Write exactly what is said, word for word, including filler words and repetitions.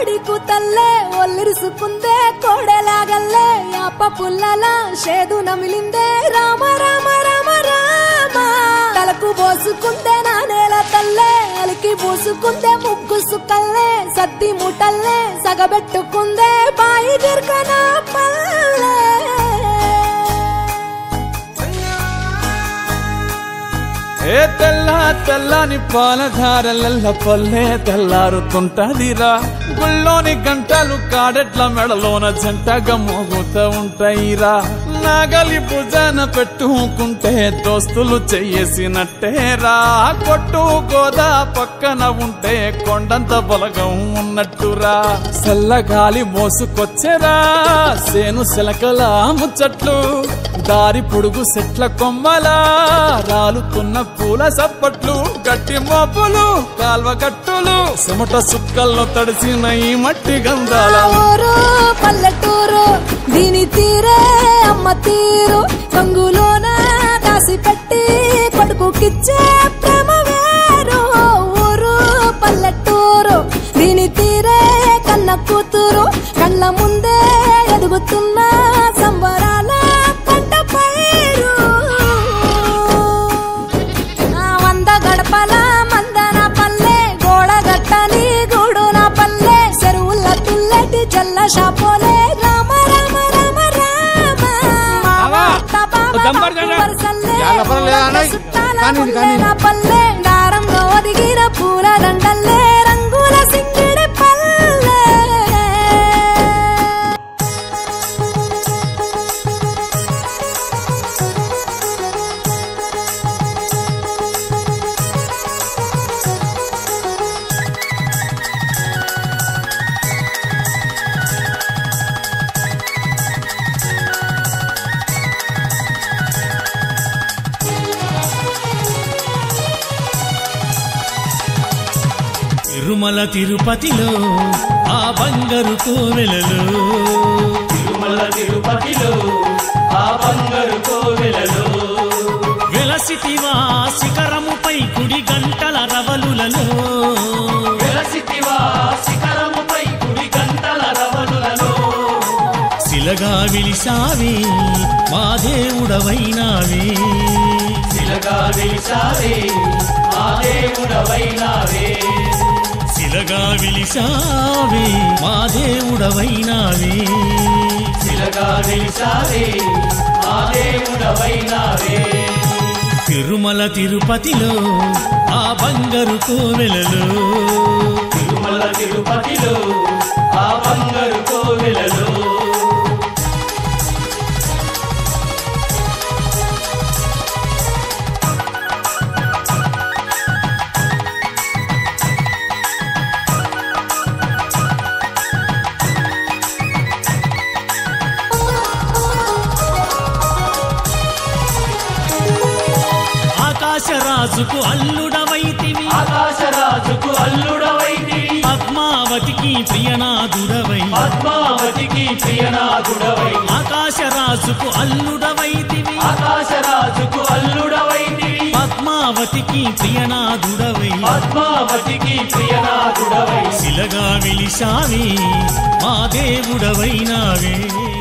కోడికు తల్లే ఒల్లిరుసుకుందే కోడెలాగల్లే యాప పుల్లల షేదు నమిలిందే రామ రామ రామ రామ తలకు పోసుకుందే నా నేల తల్లే అలికి పూసుకుందే ముగ్గు సుక్కల్లే సద్ది ముటల్లే సగబెట్టుకుందే బాయి దిర్కన పల్లె ఏ తెల్ల తెల్లని పాలధారలల్ల పల్లె తెల్లారుతుంటదిరా గుళ్ళోని గంటలు కాడెట్ల మెడలోన జంటగా మోగుతూ ఉంటాయిరా నాగలి భుజాన పెట్టుకుంటే దోస్తులు చెయ్యేసినట్టేరా కొట్టు గోదా పక్కన ఉంటే కొండంత బలగం ఉన్నట్టురా చల్లగాలి మోసుకొచ్చెరా సేను శిలకల ముచ్చట్లు దారి పొడుగు చెట్ల కొమ్మలా రాలుతున్న పూల సప్పట్లు గట్టి మోపులు కాల్వ గట్టులు చెమట సుక్కల్లో తడిసిన ఈ మట్టి గంధాల ఊరు పల్లెటూరు దీని తీరే అమ్మ తీరు కంగులోన దాసి పెట్టి కొడుకుకిచ్చే ప్రేమ వేరు ఊరు పల్లెటూరు దీని తీరే కన్న కూతురు కళ్ళ ముందే ఎదుగుతున్న సంబరాల పంట పైరు వంద గడపల మందన పల్లె గోడ గట్టని గూడు నా పల్లె చెరువుల తుల్లటి జల్ల షాపోలే రామ రామ రామ రామ పల్లె దారంలో ఒదిగిన పూల దండల్లే రంగుల సింగిడి పల్లె తిరుమల తిరుపతిలో ఆ బంగారు కోవెలలో తిరుమల తిరుపతిలో ఆ బంగారు కోవెలలో వెలసితివా శిఖరముపై కుడి గంటల రవలులలో వెలసితివా శిఖరముపై కుడి గంటల రవలులలో శిలగా విలిసావే మా దేవుడవైనావే శిలగా విలిసావే మా దేవుడవైనావే శిలగా విలిసావే మా దేవుడవైనావే శిలగా విలిసావే మా దేవుడవైనావే తిరుమల తిరుపతిలో ఆ బంగారు కోవెలలో తిరుమల తిరుపతిలో ఆ బంగారు కోవెలలో ఆకాశరాజుకు అల్లుడవైతివి ఆకాశరాజుకు అల్లుడవైతివి పద్మావతికి ప్రియనాథుడవై పద్మావతికి ప్రియనాథుడవై ఆకాశరాజుకు అల్లుడవైతివి ఆకాశరాజుకు అల్లుడవైతివి పద్మావతికి ప్రియనాథుడవై పద్మావతికి ప్రియనాథుడవై శిలగా విలిసావే మా దేవుడవైనావే